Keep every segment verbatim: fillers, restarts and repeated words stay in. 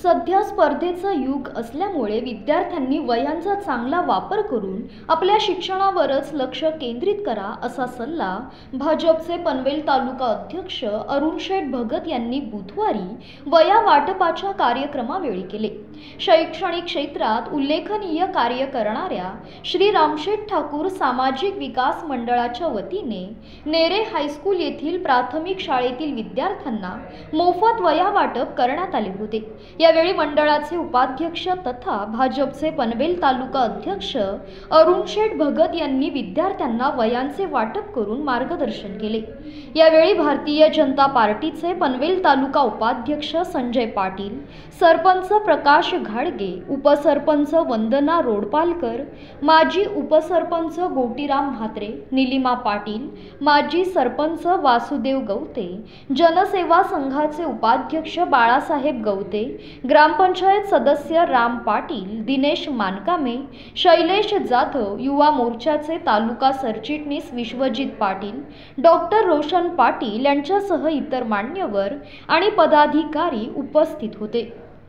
सध्या स्पर्धेचं युग असल्यामुळे विद्यार्थ्यांनी वयांचा चांगला वापर करून आपल्या शिक्षणावरच लक्ष केंद्रित करा असा सल्ला भाजपचे पनवेल तालुका अध्यक्ष अरुण शेठ भगत यांनी बुधवारी वया वाटपाच्या कार्यक्रमावेळी केले। शैक्षणिक क्षेत्रात उल्लेखनीय कार्य करणाऱ्या श्री रामशेठ ठाकूर सामाजिक विकास मंडळाच्या वतीने नेरे हायस्कूल येथील प्राथमिक शाळेतील विद्यार्थ्यांना मोफत वया वाटप करण्यात आले होते। यावेळी मंडळाचे उपाध्यक्ष तथा भाजपचे पनवेल तालुका अध्यक्ष अरुण शेठ भगत यांनी विद्यार्थ्यांना वयांचे वाटप करून मार्गदर्शन केले। यावेळी भारतीय जनता पार्टीचे पनवेल तालुका उपाध्यक्ष संजय पाटील, सरपंच प्रकाश घाडगे, उपसरपंच वंदना रोडपालकर, माजी उपसरपंच गोटीराम म्हात्रे, निलिमा पाटील, माजी सरपंच वासुदेव गवते, जनसेवा संघाचे उपाध्यक्ष बाळासाहेब गवते, ग्रामपंचायत सदस्य राम पाटील, दिनेश मानकामे, शैलेश जाधव, युवा मोर्चाचे तालुका सरचिटणीस विश्वजित पाटील, डॉक्टर रोशन पाटील यांच्यासह इतर मान्यवर आणि पदाधिकारी उपस्थित होते।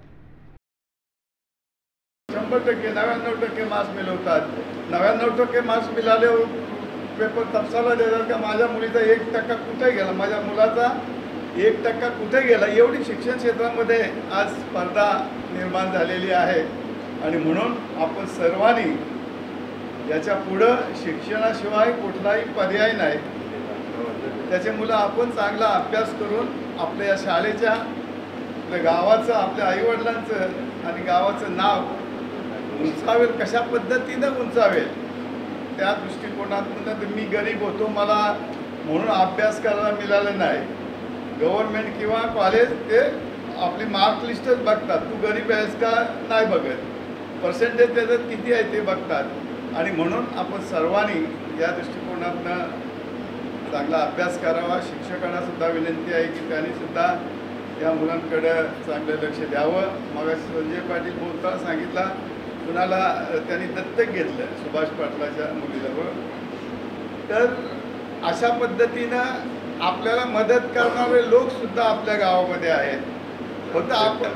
शंभर टक्के नव्याण्णव टक्के मार्क्स मिळवतात। नव्याण्णव टक्के मार्क्स मिळाले पेपर तपसाला देतात का माझ्या मुलीचा एक टक्का कुठे गेला, माझ्या मुलाचा एक टक्का कुठे गेला, एवढी शिक्षण क्षेत्रामध्ये आज स्पर्धा निर्माण झालेली आहे। आणि म्हणून आपण सर्वांनी याच्या पुढं शिक्षणाशिवाय कुठलाही पर्याय नाही। त्याचे मुलं आपण चांगला अभ्यास करून आपल्या या शाळेच्या, आपल्या गावाचं, आपल्या आईवडिलांचं आणि गावाचं नाव उंचावेल, कशा पद्धतीनं उंचावेल त्या दृष्टिकोनातून मी गरीब होतो मला म्हणून अभ्यास करायला मिळालं नाही। गव्हर्नमेंट किंवा कॉलेज ते आपली मार्क लिस्टच बघतात, तू गरीब आहेस का नाही बघत, पर्सेंटेज त्याच्यात किती आहे ते बघतात। आणि म्हणून आपण सर्वांनी या दृष्टिकोनातून चांगला अभ्यास करावा। शिक्षकांना सुद्धा विनंती आहे की त्यांनी सुद्धा या मुलांकडे चांगलं लक्ष द्यावं। मग संजय पाटील बोलताना सांगितला कुणाला त्यांनी दत्तक घेतलं, सुभाष पाटलाच्या मुलीला। तर अशा पद्धतीनं आपल्याला मदत करणारे लोक सुद्धा आपल्या गावामध्ये आहेत। फक्त आपण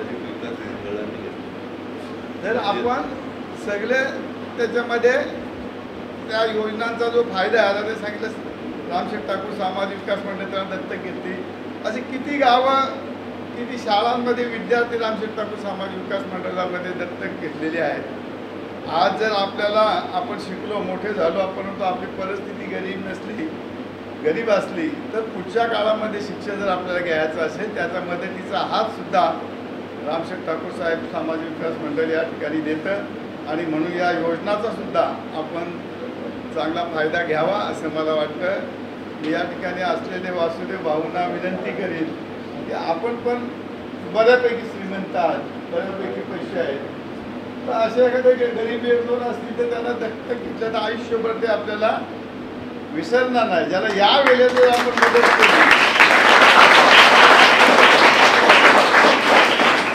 जर आपण सगळे त्याच्यामध्ये त्या योजनांचा जो फायदा आहे, आता ते सांगितलं रामशेठ ठाकूर सामाजिक विकास मंडळाने दत्तक घेतली, अशी किती गावं किती शाळांमध्ये विद्यार्थी रामशेठ ठाकूर सामाजिक विकास मंडळामध्ये दत्तक घेतलेले आहेत। आज जर आपल्याला आपण शिकलो मोठे झालो परंतु आपली परिस्थिती गरीब नसली गरीब असली तर पुढच्या काळामध्ये शिक्षण जर आपल्याला घ्यायचं असेल त्याचा मदतीचा हात सुद्धा रामशेठ ठाकूर साहेब सामाजिक विकास मंडळ या ठिकाणी देतं। आणि म्हणून या योजनाचा सुद्धा आपण चांगला फायदा घ्यावा असं मला वाटतं। मी या ठिकाणी असलेले वासुदेव भाऊंना विनंती करीन की आपण पण बऱ्यापैकी श्रीमंत आहात, बऱ्यापैकी पैसे आहेत, तर असे एखादे गरीब एक दोन असतील तर त्यांना दत्तक घेतलं तर आयुष्यभर ते आपल्याला विसरणार नाही। ज्याला या वेळेला आपण मदत केली